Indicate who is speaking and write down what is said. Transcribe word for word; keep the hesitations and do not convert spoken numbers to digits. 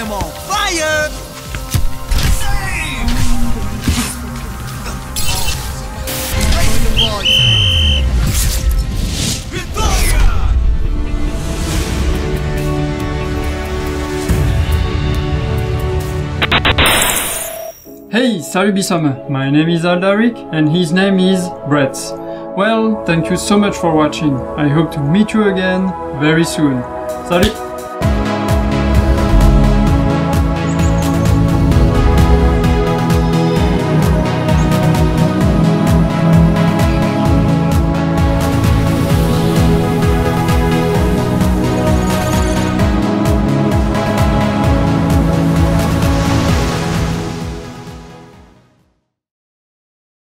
Speaker 1: I'm on fire! Save!
Speaker 2: Hey, salut Bissom! My name is Aldaric and his name is Brett. Well, thank you so much for watching. I hope to meet you again very soon. Salut!